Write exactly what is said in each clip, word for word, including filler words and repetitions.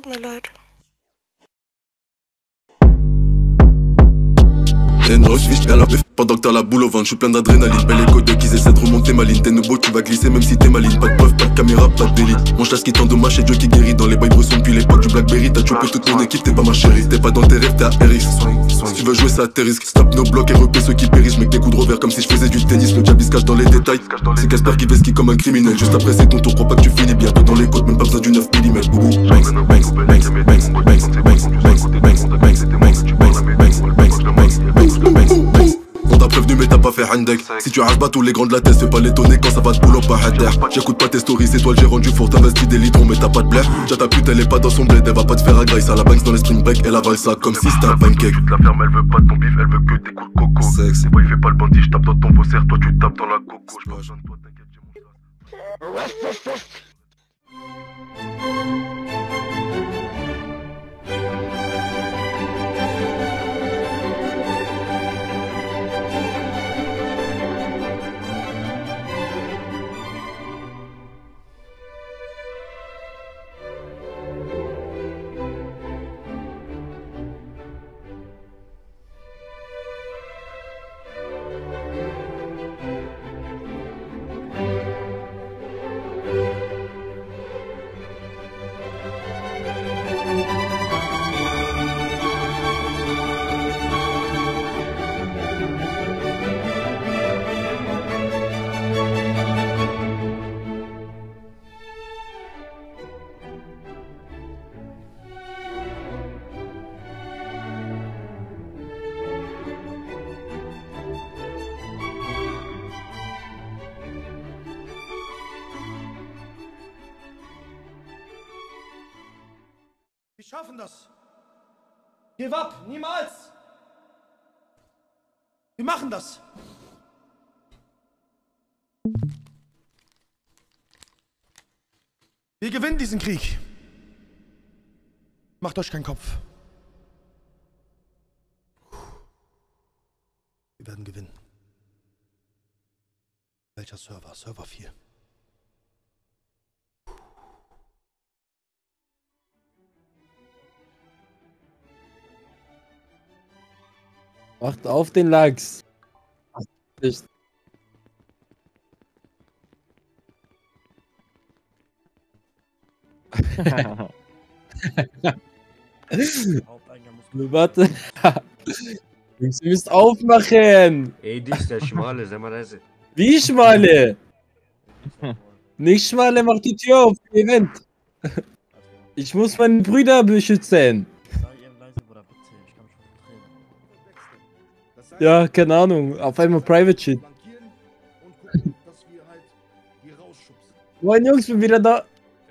tut mir leid. Une roche fiche à la bif pendant que t'as la boule au ventre. J'suis plein d'adrénaline, belle écho de qu'ils essaient de remonter ma ligne. T'es nouveau, tu vas glisser même si t'es maline. Pas de preuve, pas de caméra, pas de délit. Mon chat qui t'endommage, c'est Dieu qui guérit. Dans les bails bressons depuis l'époque du Blackberry. T'as chopé toute mon équipe, t'es pas ma chérie. T'es pas dans tes rêves, t'es à R X. Si tu veux jouer, c'est à tes risques. Stop nos blocs et repais ceux qui périssent. Mec, des coups de revers comme si je faisais du tennis. Le diable il se cache dans les détails. C'est Casper qui fait ski comme un criminel. Juste après, c'est ton tour, crois pas que tu finis bien. Toi dans les côtes, même pas besoin du neuf millimètres. Banks, banks, banks, banks, banks, banks, banks, banks, banks, banks, banks, banks, banks. On t'a prévenu mais t'as pas fait handek. Si tu arraches pas tous les grands de la tête, fais pas l'étonner quand ça va te boulot pas hater. J'écoute pas tes stories, c'est toi le gérant du four. T'investis des litrons mais t'as pas de blaire. Déjà ta pute elle est pas dans son bled, elle va pas te faire à graisse. À la Banks dans les spring break, elle avale ça comme si c'était un pancake. La ferme elle veut pas de ton bif, elle veut que des coups de coco. Sexe. Moi il fait pas le bandit, j'tape dans ton faussaire, toi tu tapes dans la coco. J'pas besoin de toi, t'inquiète, j'ai mon chat. Wir schaffen das. Give up, niemals. Wir machen das. Wir gewinnen diesen Krieg. Macht euch keinen Kopf. Wir werden gewinnen. Welcher Server? Server vier. Macht auf den Lachs. Nicht. Warte. Jungs, ihr müsst aufmachen. Ey, dich, der Schmale, sei mal leise. Wie Schmale? Nicht Schmale, mach die Tür auf, Event. Ich muss meine Brüder beschützen. Ja, keine Ahnung. Auf einmal Private Shit. Moin Jungs, bin wieder da.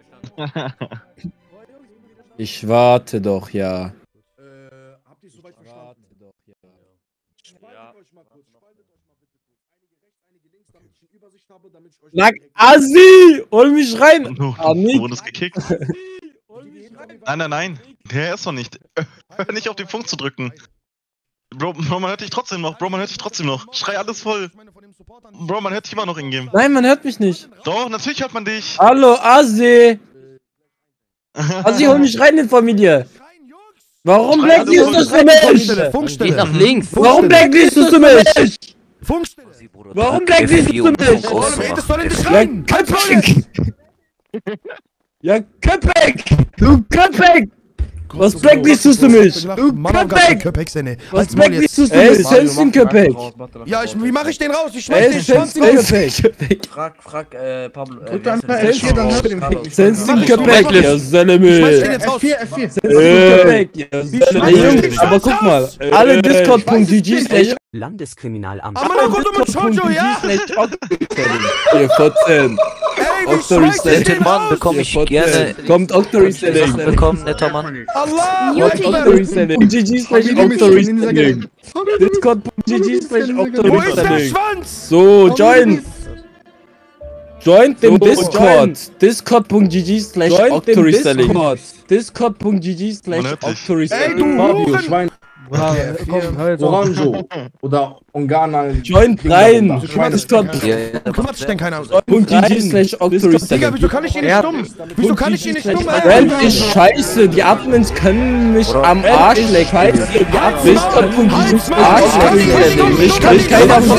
Ich warte doch, ja. Habt ihr soweit verstanden? Warte doch, ja. Spaltet euch mal kurz. Spaltet euch mal bitte kurz. Einige rechts, einige links, damit ich eine Übersicht habe, damit ich euch... Sag Assi! Hol mich rein! Du, Ah, du wurdest gekickt. Nein, nein, nein. Der ist doch nicht. Hör nicht auf den Punkt zu drücken. Bro, Bro, man hört dich trotzdem noch. Bro, man hört dich trotzdem noch. Schrei alles voll. Bro, man hört dich immer noch in-game. Nein, man hört mich nicht. Doch, natürlich hört man dich. Hallo, Assi! Assi, hol mich rein in Familie! Warum blacklistest du mich? Geht nach links! Warum blacklistest du mich? Funkstelle! Warum blacklistest du mich? Warum redest du denn nicht rein? Ja, Köpek! Ja, Köpek! Du Köpek! Was blacklistest du mich? Du Köpek! Was blacklistest du mich? Ey, Sensin Köpek! Ja, ich, wie mach ich den raus? Ich schmeiß Ey, den Schwanz Sensin Köpek! Frag, frag, äh, Pablo. Äh, Drück einfach F vier, dann hört ihr den. Sensin Köpek! Ja, Ich schmeiß den Sellemil! jetzt raus. F vier, F vier. Sensin Köpek! Ja, Sellemil! Ey, aber guck mal, alle discord punkt g g slash Landeskriminalamt. Aber noch gut um Shoujo, ja? Ihr Fotzen! Ey, wie Octory schmeiß ich den Mann, raus? bekomme ich gerne. Kommt Octory Selling! Bekommen, netter Mann. Allah! Octory Selling! G G slash Octory Selling! discord punkt g g slash Wo Octory ist der Selling! Schwanz? So, join! Joint den Discord! discord punkt g g slash Octory Selling! discord punkt g g slash Octory Ey, du Selling! Huren! Oranjo. Oder Ungana. Join rein. Discord. Kümmert sich denn keiner? Punkt G G slash Octorist. Digga, wieso kann ich ihn nicht stumm? Wieso kann ich ihn nicht stumm? Rand ist scheiße, die Admins können mich am Arsch lecken. Discord.G Arsch lecken. Ich kann keiner von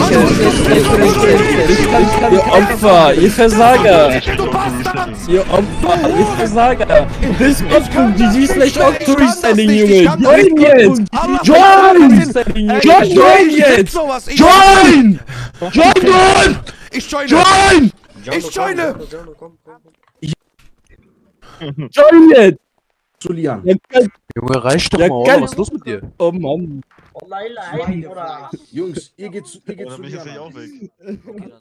Ihr Opfer, ihr Versager. Ihr Opfer, ihr Versager. Discord.G G slash Octorist, Junge. Join jetzt! Join! Join jetzt! Join! Join! Ich joine! Join! Ich joine! Join jetzt! Julian. Junge, reicht doch Ja, mal, geil. oder? Was ist los mit dir? Oh Mann. Jungs, ihr geht zu, ihr geht Oder zu bin ich jetzt Julian. nicht auch weg?